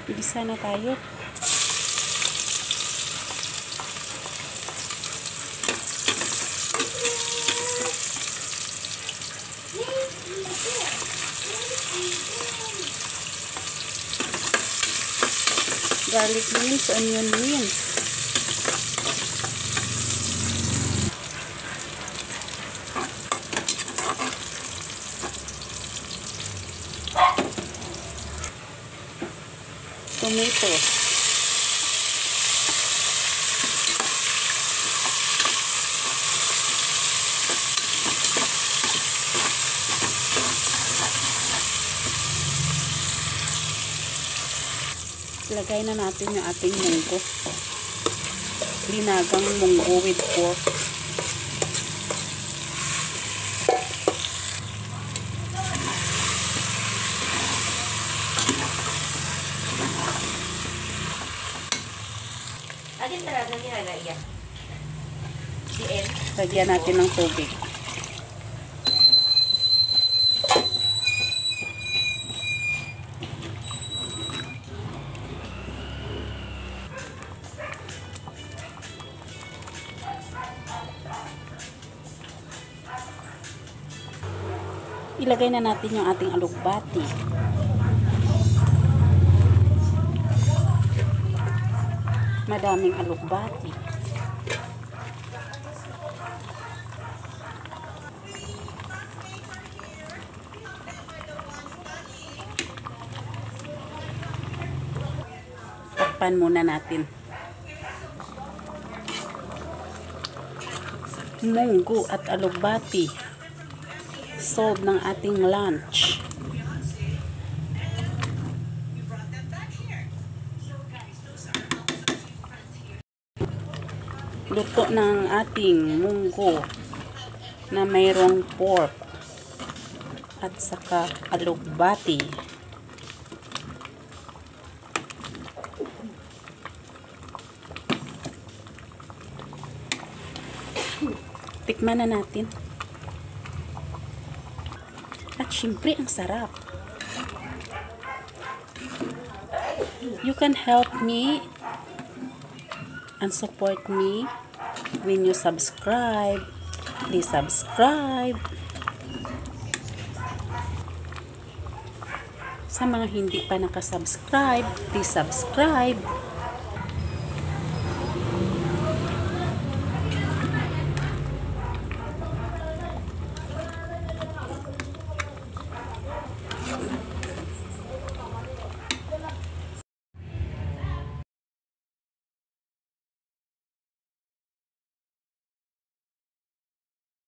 Gisa na tayo. Garlic beans, onion beans. Tomato. Lagay na natin yung ating munggo. Linagang munggo with pork. Alin talaga nilalagyan? CN? Lagyan natin ng tubig. Ilagay na natin yung ating alugbati. Madaming alugbati. Takpan muna natin. Munggo at alugbati. Solve ng ating lunch. Luto ng ating munggo na mayroong pork at saka alugbati. Tikman na natin. At syempre, ang sarap. You can help me and support me when you subscribe. Please subscribe. Sa mga hindi pa nakasubscribe, please subscribe.